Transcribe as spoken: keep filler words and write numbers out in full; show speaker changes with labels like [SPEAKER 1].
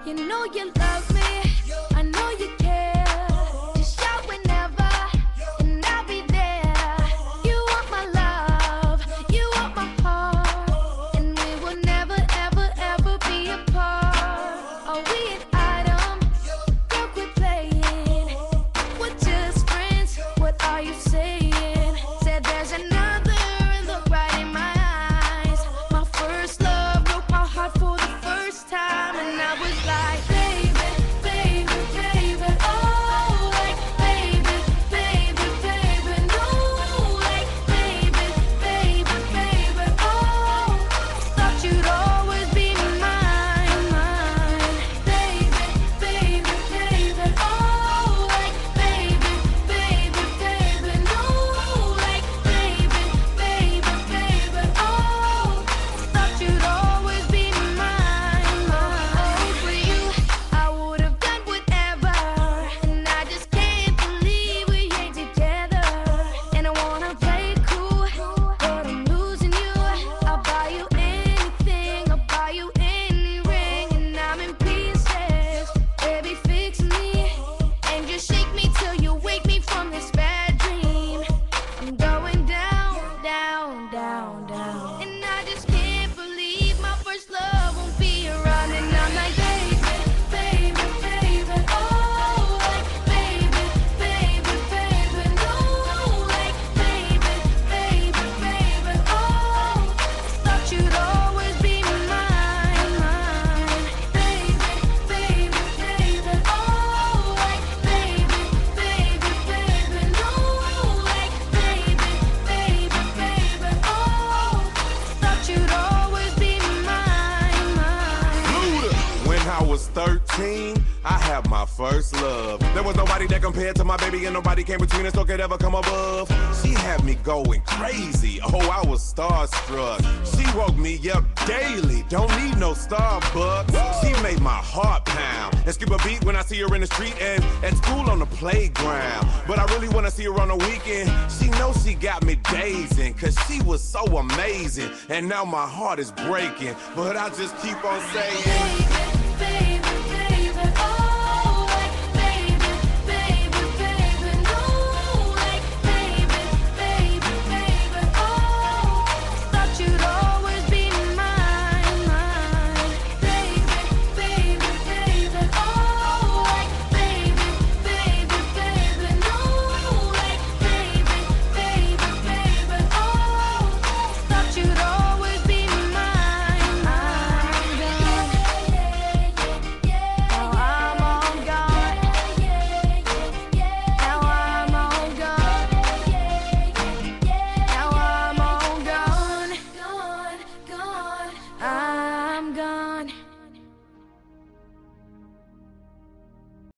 [SPEAKER 1] You know you love me, I know you care. Just shout whenever, and I'll be there. You want my love, you want my heart, and we will never, ever, ever be apart. Are we an item? Girl, quit playing. We're just friends, what are you saying? Said there's another and look right in my eyes. My first love broke my heart for the first time, and I was like, baby, baby, baby, oh, like, baby, baby, baby, no, like, baby, baby, baby, oh, thought you'd always be mine, mine, baby, baby, baby, oh, like, baby, baby, baby, no, like, baby, baby, baby, oh, thought you'd always be mine, mine. For you, I would have done whatever, and I just can't believe we ain't together. And I wanna play cool, but I'm losing you. I'll buy you anything, I'll buy you any ring, and I'm in pieces. Baby, fix me, and just shake me till you wake me from this bad dream. I'm going down, down, down, down, and I just can't believe my first love won't be around. And I'm like, baby, baby, baby, oh, like, baby, baby, baby, no, like, baby, baby, baby, oh, thought you'd always be mine, mine, baby, baby, baby, oh, like, baby, baby, baby, no, like, baby, baby, baby, oh, thought you'd always be mine, mine.
[SPEAKER 2] Luda. When I was thirteen, I had my first love. There was nobody that compared to my baby, and nobody came between us or could ever come above. She had me going crazy. Oh, I was starstruck. She woke me up daily. Don't need no Starbucks. She made my heart pound and skip a beat when I see her in the street and at school on the playground. But I really wanna see her on the weekend. She knows she got me dazing, cause she was so amazing. And now my heart is breaking, but I just keep on saying,